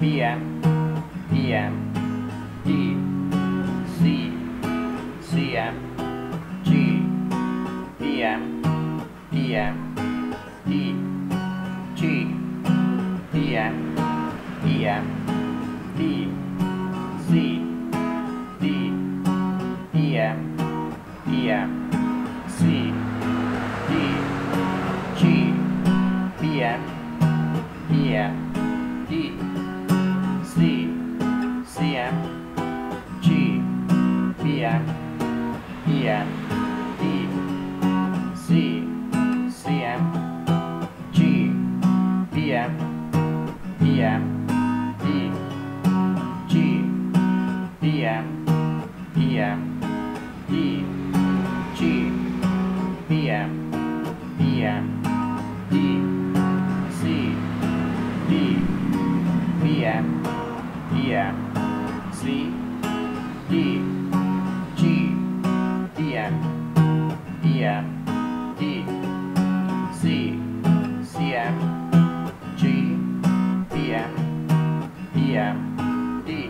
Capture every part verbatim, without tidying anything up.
B M, E M, D, C, C M, G, B M, E M, D, G, B M, E M, D, C, D, E M, E M, C, D, G, B M, E M, D, C, C M, G, B M, E M, D, C, C M, G, B M, E M, D, G, B M, E M, D, G, B M, E M, D, C, D, B M, E M, C, D, G, B M, E M, D, C, C M, G, B M, E M, D,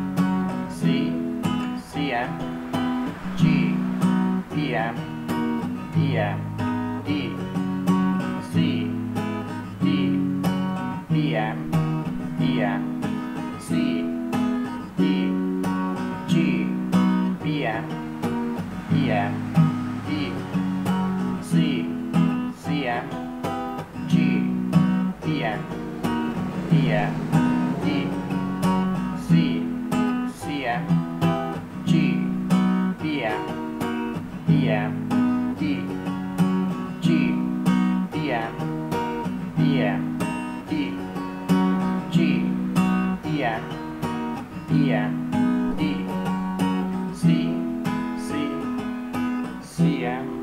C, C M, G, B M, E M, D, C, D, B M, E M, C, D, G, B M, E M, D, C, C M, G, B M, E M, D, C, C M, G, B M, E M, D, G, B M, E M, D, G, B M, E M, D, C, C, C M.